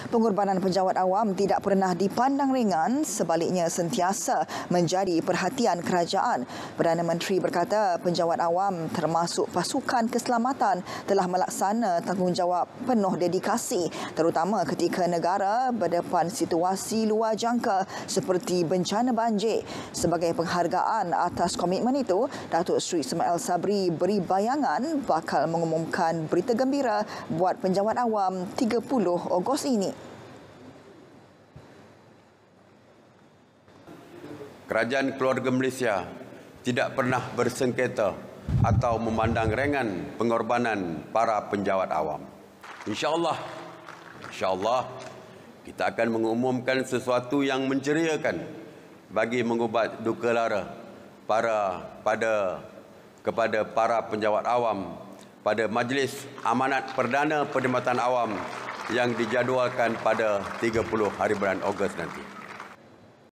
Pengorbanan penjawat awam tidak pernah dipandang ringan, sebaliknya sentiasa menjadi perhatian kerajaan. Perdana Menteri berkata penjawat awam termasuk pasukan keselamatan telah melaksana tanggungjawab penuh dedikasi, terutama ketika negara berdepan situasi luar jangka seperti bencana banjir. Sebagai penghargaan atas komitmen itu, Datuk Seri Ismail Sabri beri bayangan bakal mengumumkan berita gembira buat penjawat awam 30 Ogos ini. Kerajaan Keluarga Malaysia tidak pernah bersengketa atau memandang ringan pengorbanan para penjawat awam. InsyaAllah kita akan mengumumkan sesuatu yang menceriakan bagi mengubat duka lara kepada para penjawat awam pada Majlis Amanat Perdana Perkhidmatan Awam yang dijadualkan pada 30 hari bulan Ogos nanti.